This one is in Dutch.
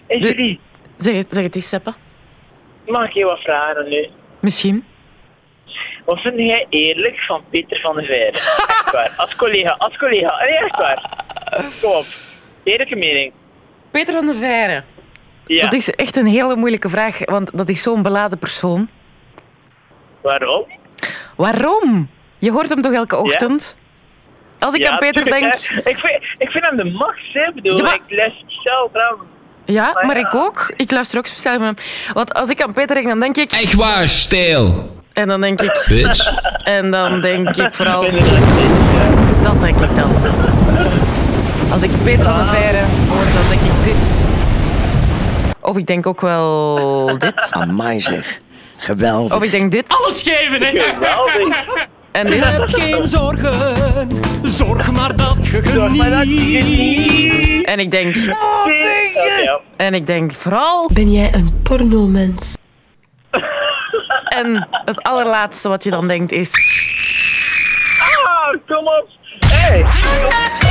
Hey, Julie. Zeg het eens, Seppe. Mag ik je wat vragen aan u? Misschien. Wat vind jij eerlijk van Peter van der Veijren? Echt waar. Als collega. Nee, echt waar. Kom op. Eerlijke mening. Peter van der Veijren. Ja. Dat is echt een hele moeilijke vraag, want dat is zo'n beladen persoon. Waarom? Waarom? Je hoort hem toch elke ochtend? Als ik aan Peter denk... Ik vind hem de max, hè. Ik luister zelf trouwens. Ja, maar ik ook. Ik luister ook speciaal van hem. Want als ik aan Peter denk, dan denk ik... Echt waar, steel. En dan denk ik... Bitch. En dan denk ik vooral... Dat denk ik dan. Als ik Peter van der Veijren hoor, dan denk ik dit. Of ik denk ook wel dit. Amai zeg. Geweldig. Of ik denk dit. Alles geven, hè? Geweldig. En dit. Heb geen zorgen, zorg maar dat je geniet. En ik denk... Ja. En ik denk vooral... Ben jij een pornomens? En het allerlaatste wat je dan denkt is... Ah, kom op. Hey.